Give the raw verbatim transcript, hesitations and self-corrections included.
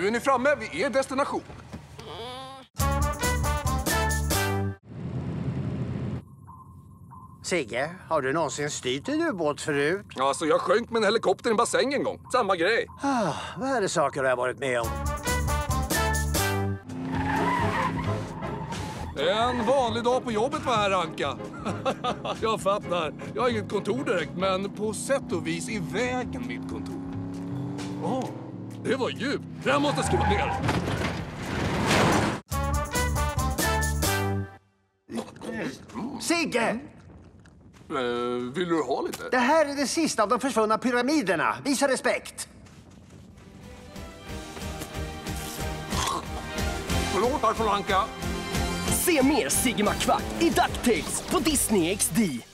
är ni framme vid er destination. Sigge, har du någonsin styrt en ubåt förut? Alltså, jag sjönk med en helikopter i en bassäng en gång. Samma grej. Ah, vad är det saker jag har varit med om? En vanlig dag på jobbet var här, Anka. Jag fattar. Jag har inget kontor direkt, men på sätt och vis i vägen mitt kontor. Åh, oh, det var djupt. Det här måste jag skriva ner. Sigge! Uh, vill du ha lite? Det här är det sista av de försvunna pyramiderna. Visa respekt. Förlåt, här från Anka. Se mer Sigge McQuack i DuckTales på Disney X D.